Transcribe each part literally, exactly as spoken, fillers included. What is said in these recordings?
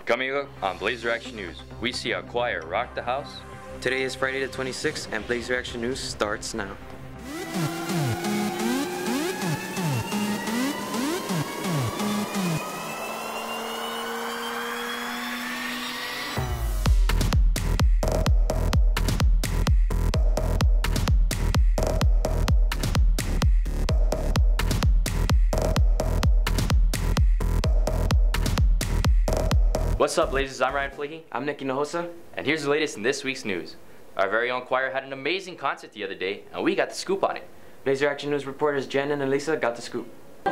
Coming up on Blazer Action News, we see a choir rock the house. Today is Friday the twenty-sixth, and Blazer Action News starts now. What's up, Blazers? I'm Ryan Fleahy. I'm Nicky Nahosa. And here's the latest in this week's news. Our very own choir had an amazing concert the other day, and we got the scoop on it. Blazer Action News reporters Jen and Elisa got the scoop.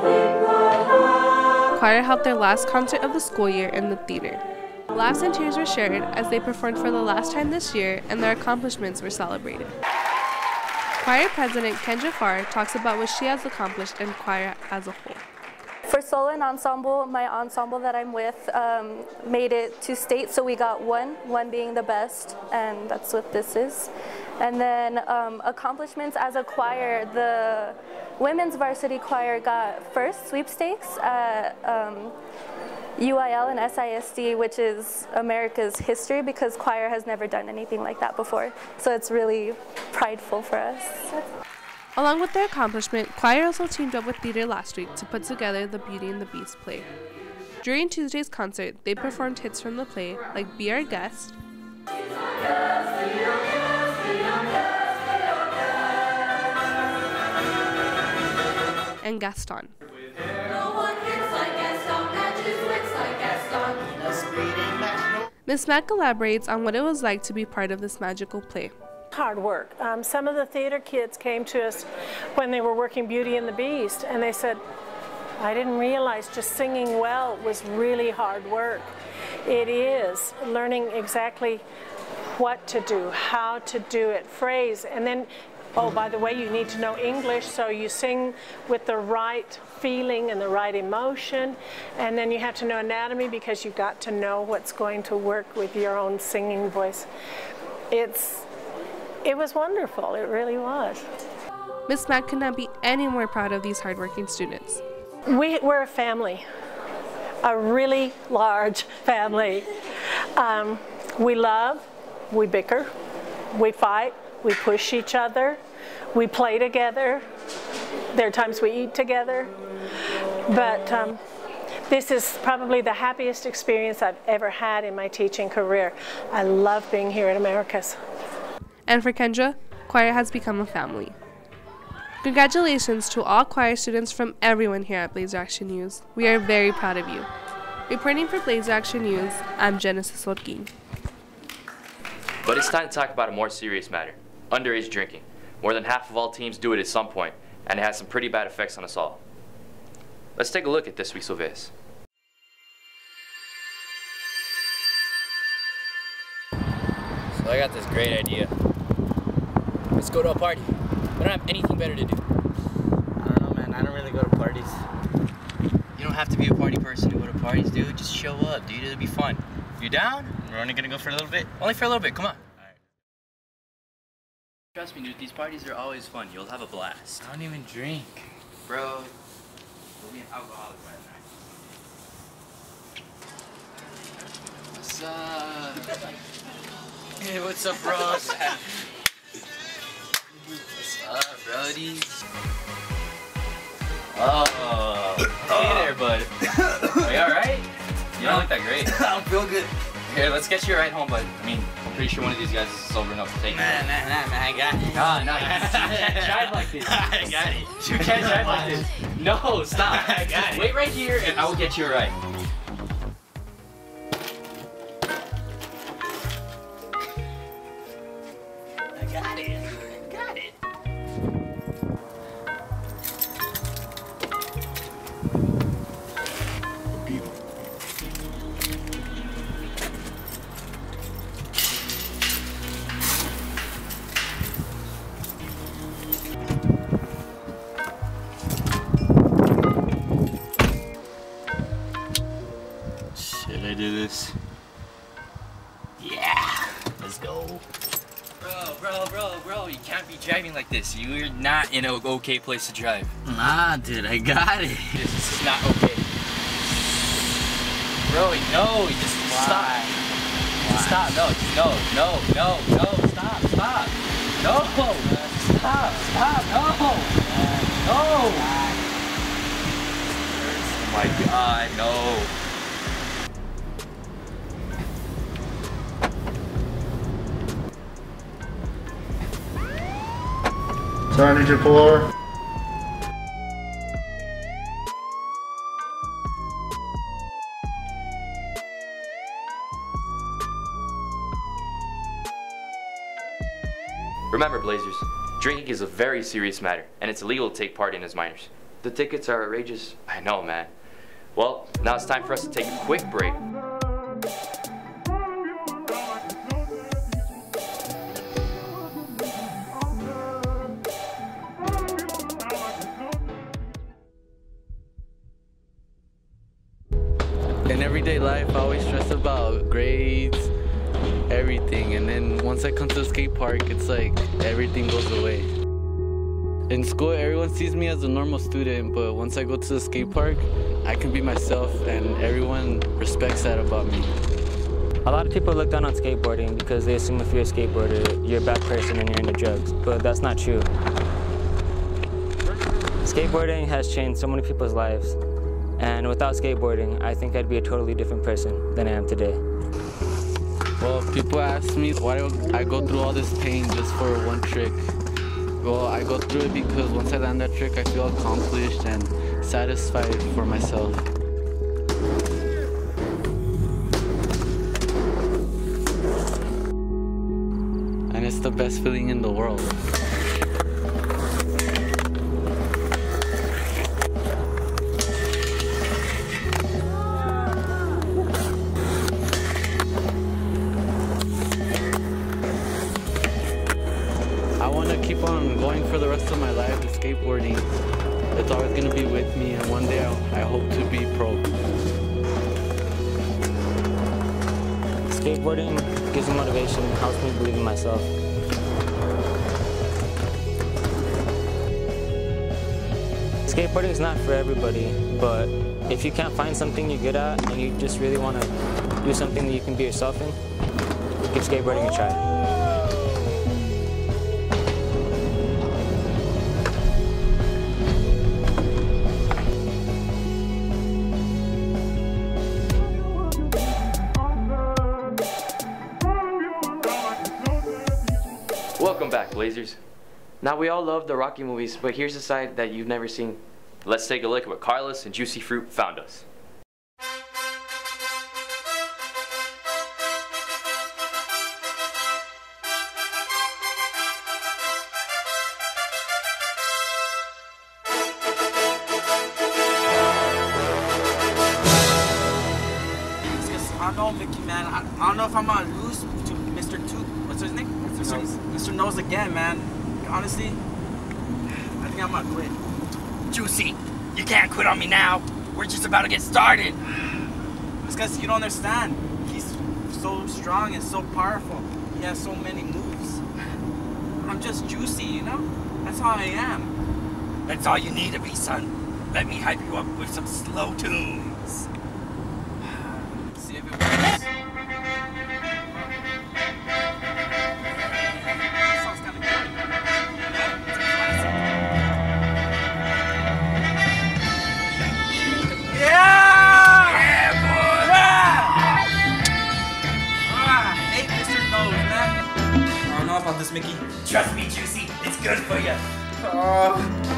Choir held their last concert of the school year in the theater. Laughs and tears were shared as they performed for the last time this year, and their accomplishments were celebrated. Choir President Kendra Farr talks about what she has accomplished in choir as a whole. For solo and ensemble, my ensemble that I'm with um, made it to state, so we got one, one being the best, and that's what this is. And then um, accomplishments as a choir, the women's varsity choir got first sweepstakes at um, U I L and S I S D, which is America's history, because choir has never done anything like that before. So it's really prideful for us. Along with their accomplishment, choir also teamed up with theater last week to put together the Beauty and the Beast play. During Tuesday's concert, they performed hits from the play like Be Our Guest and Gaston. Miss Mack elaborates on what it was like to be part of this magical play. Hard work. Um, some of the theater kids came to us when they were working Beauty and the Beast, and they said, I didn't realize just singing well was really hard work. It is learning exactly what to do, how to do it, phrase, and then, oh, by the way, you need to know English, so you sing with the right feeling and the right emotion, and then you have to know anatomy because you've got to know what's going to work with your own singing voice. It's It was wonderful, it really was. Miss Mack could not be any more proud of these hardworking students. We, we're a family, a really large family. Um, we love, we bicker, we fight, we push each other, we play together. There are times we eat together. But um, this is probably the happiest experience I've ever had in my teaching career. I love being here at Americas. And for Kendra, choir has become a family. Congratulations to all choir students from everyone here at Blazer Action News. We are very proud of you. Reporting for Blazer Action News, I'm Genesis Lotkin. But it's time to talk about a more serious matter, underage drinking. More than half of all teams do it at some point, and it has some pretty bad effects on us all. Let's take a look at this week's Ovis. So I got this great idea. Let's go to a party. I don't have anything better to do. I don't know, man. I don't really go to parties. You don't have to be a party person to go to parties, dude. Just show up, dude. It'll be fun. You down? We're only gonna go for a little bit. Only for a little bit. Come on. All right. Trust me, dude. These parties are always fun. You'll have a blast. I don't even drink. Bro, we'll be an alcoholic by the night. What's up? Hey, what's up, bros? What's up, brodies? Oh, hey there, bud. Are you alright? You don't look that great. I don't feel good. Here, let's get you a ride home, bud. I mean, I'm pretty sure one of these guys is sober enough to take you. Nah, nah, nah, man. I got it. Ah, no, you can't drive like this. I got it. You can't drive like this. No, stop. I got Just it. wait right here, and I will get you a ride. I got it. I got it. Should I do this? Yeah, let's go. Bro, bro, bro, bro, you can't be driving like this. You're not in an okay place to drive. Nah, dude, I got it. This is not okay. Bro, no, you just Stop. Stop. No, no, no, no, no. Stop, stop. No. Stop, stop. No. No. Oh my God, no. Sorry, I need you to pull over. Remember, Blazers, drinking is a very serious matter, and it's illegal to take part in as minors. The tickets are outrageous. I know, man. Well, now it's time for us to take a quick break. In everyday life, I always stress about grades, everything, and then once I come to the skate park, it's like everything goes away. In school, everyone sees me as a normal student, but once I go to the skate park, I can be myself, and everyone respects that about me. A lot of people look down on skateboarding because they assume if you're a skateboarder, you're a bad person and you're into drugs, but that's not true. Skateboarding has changed so many people's lives, and without skateboarding, I think I'd be a totally different person than I am today. Well, people ask me why do I go through all this pain just for one trick. Well, I go through it because once I land that trick, I feel accomplished and satisfied for myself. And it's the best feeling in the world. I want to keep on going for the rest of my life with skateboarding. It's always going to be with me, and one day I, I hope to be pro. Skateboarding gives me motivation and helps me believe in myself. Skateboarding is not for everybody, but if you can't find something you're good at and you just really want to do something that you can be yourself in, give skateboarding a try. Welcome back, Blazers. Now, we all love the Rocky movies, but here's a side that you've never seen. Let's take a look at what Carlos and Juicy Fruit found us. I don't know, Mickey, man. I, I don't know if I'm gonna lose to Mister Tooth. What's his name? Mister Nose. Mister Nose again, man. Honestly, I think I'm gonna quit. Juicy, you can't quit on me now. We're just about to get started. It's because you don't understand. He's so strong and so powerful. He has so many moves. I'm just Juicy, you know? That's how I am. That's all you need to be, son. Let me hype you up with some slow tunes. See if it works. About this, Mickey. Trust me, Juicy. It's good for you. Oh.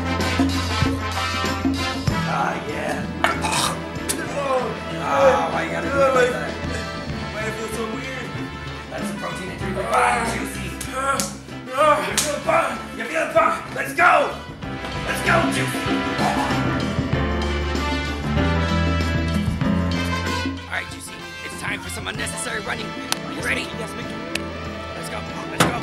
Ah, yeah. Oh, Ah, why you gotta do it like that? Why I feel so weird? That's the protein in your body, Juicy. You're feeling fun. You're feeling fun. Let's go. Let's go, Juicy. All right, Juicy. It's time for some unnecessary running. Are you ready? Yes, Mickey. Let's go. Let's go.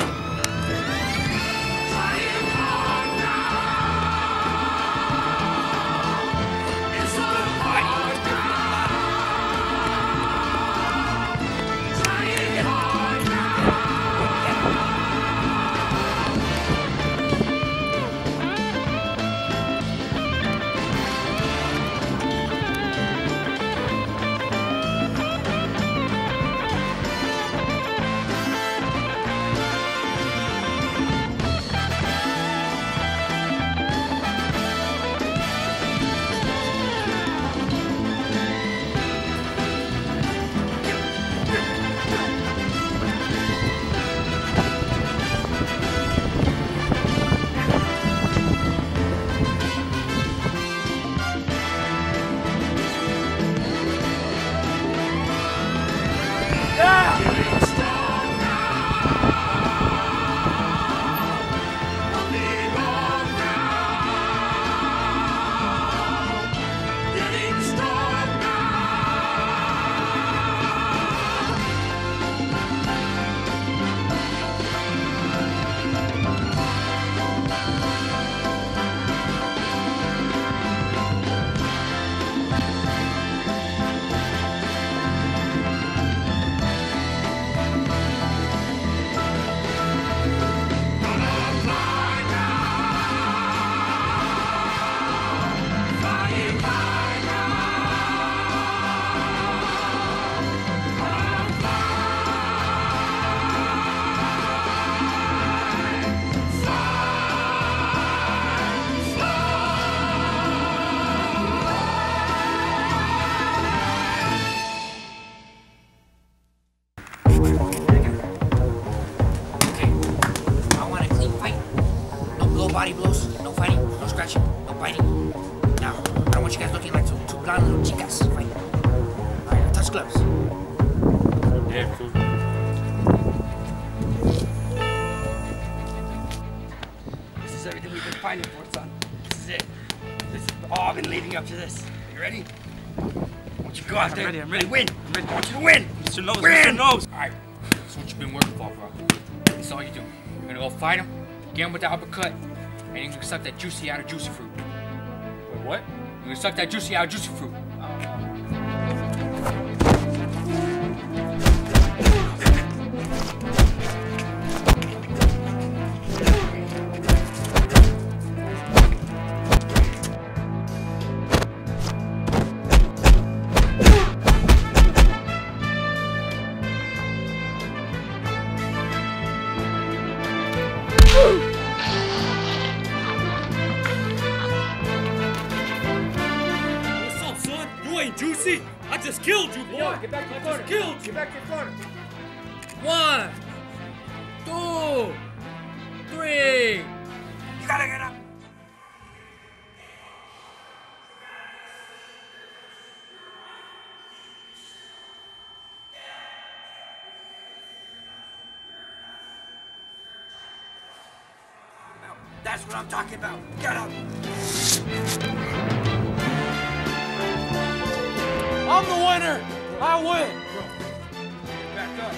body blows, no fighting, no scratching, no biting. Now, I don't want you guys looking like two, two blonde little chicas fighting. Alright, touch gloves. Yeah, fool. This is everything we've been fighting for, son. This is it. This has all been leading up to this. You ready? I want you to go out there. I'm ready, I'm ready. And win. I'm ready. I want you to win. Mister Nose, Win. Mister Nose. Alright. That's what you've been working for, bro. That's all you do. You're gonna go fight him, get him with the uppercut, and you're gonna suck that juicy out of juicy fruit. Wait, what? You're gonna suck that juicy out of juicy fruit. What's up, son? You ain't juicy. I just killed you, boy. Yo, get back to your I corner. just killed you. Get back to your corner. One, two, three. You gotta get up. Now, that's what I'm talking about. Get up. I'm the winner. I win. Back up.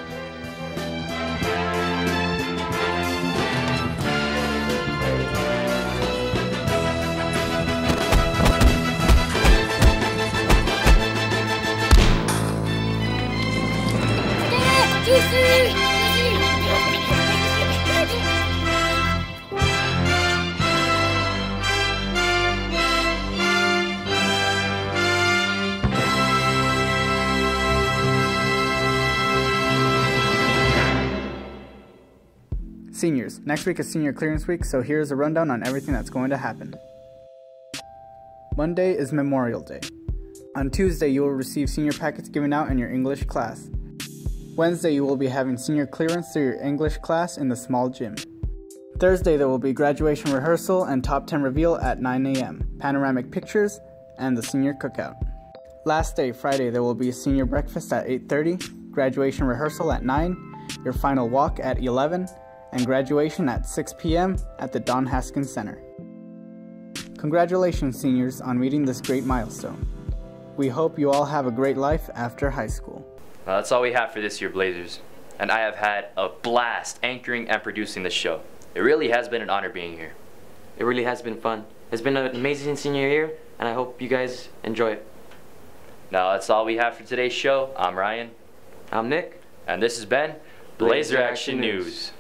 Seniors, next week is senior clearance week, so here's a rundown on everything that's going to happen. Monday is Memorial Day. On Tuesday, you will receive senior packets given out in your English class. Wednesday, you will be having senior clearance through your English class in the small gym. Thursday, there will be graduation rehearsal and top ten reveal at nine A M, panoramic pictures, and the senior cookout. Last day, Friday, there will be a senior breakfast at eight thirty, graduation rehearsal at nine, your final walk at eleven, and graduation at six P M at the Don Haskins Center. Congratulations, seniors, on meeting this great milestone. We hope you all have a great life after high school. Well, that's all we have for this year, Blazers. And I have had a blast anchoring and producing this show. It really has been an honor being here. It really has been fun. It's been an amazing senior year, and I hope you guys enjoy it. Now, that's all we have for today's show. I'm Ryan. I'm Nick. And this has been Blazer Action News.